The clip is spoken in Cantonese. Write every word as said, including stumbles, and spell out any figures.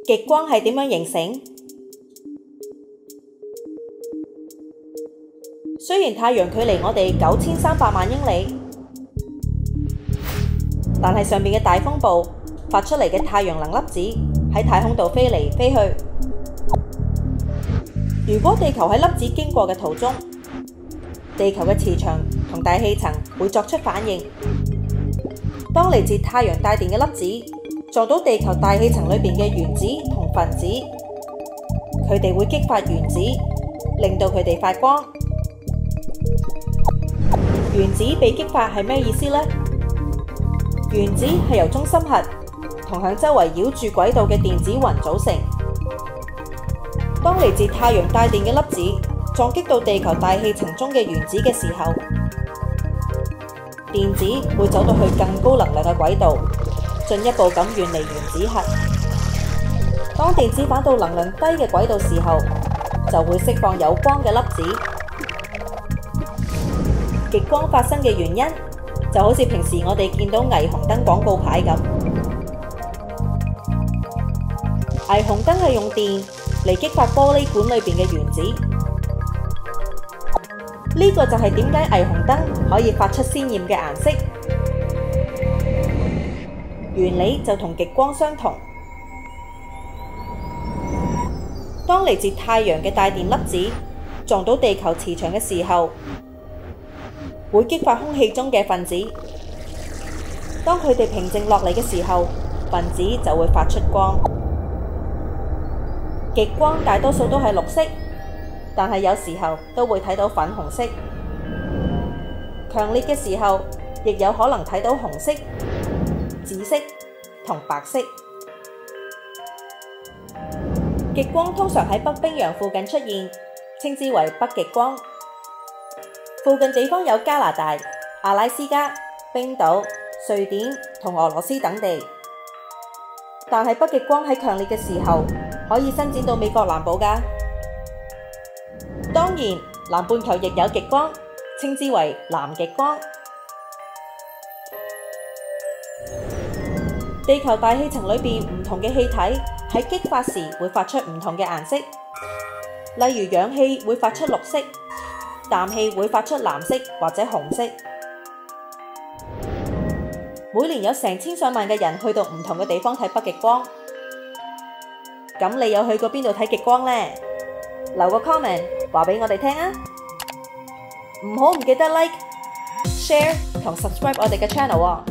極光係點樣形成？雖然太陽距離我哋九千三百萬英里，但係上面嘅大風暴發出嚟嘅太陽能粒子喺太空度飛嚟飛去。如果地球喺粒子經過嘅途中，地球嘅磁場同大氣層會作出反應。當嚟自太陽帶電嘅粒子撞到地球大氣層裏邊嘅原子同分子，佢哋會激發原子，令到佢哋發光。原子被激發係咩意思呢？原子係由中心核同向周圍繞住軌道嘅電子雲組成。當嚟自太陽帶電嘅粒子撞擊到地球大氣層中嘅原子嘅時候，電子會走到去更高能量嘅軌道，進一步咁遠離原子核。當電子返到能量低嘅軌道時候，就會釋放有光嘅粒子。極光發生嘅原因就好似平時我哋見到霓虹燈廣告牌咁。霓虹燈係用電嚟激發玻璃管裏邊嘅原子，呢個就係點解霓虹燈可以發出鮮豔嘅顏色。原理就同極光相同。當嚟自太陽嘅帶電粒子撞到地球磁場嘅時候，會激發空氣中嘅分子。當佢哋平靜落嚟嘅時候，分子就會發出光。極光大多數都係綠色，但係有時候都會睇到粉紅色。強烈嘅時候，亦有可能睇到紅色、紫色同白色。極光通常喺北冰洋附近出現，稱之為北極光。附近地方有加拿大、阿拉斯加、冰島、瑞典同俄羅斯等地。但係北極光喺強烈嘅時候，可以伸展到美國南部㗎。當然，南半球亦有極光，稱之為南極光。地球大氣層裏邊唔同嘅氣體喺激發時會發出唔同嘅顏色，例如氧氣會發出綠色，氮氣會發出藍色或者紅色。每年有成千上萬嘅人去到唔同嘅地方睇北極光。咁你有去過邊度睇極光呢？留個 comment 話俾我哋聽啊！唔好唔記得 like、share 同 subscribe 我哋嘅 channel 喎。